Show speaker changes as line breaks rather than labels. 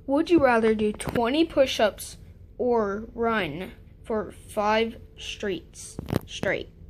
Would you rather do 20 push-ups or run for 5 streets straight?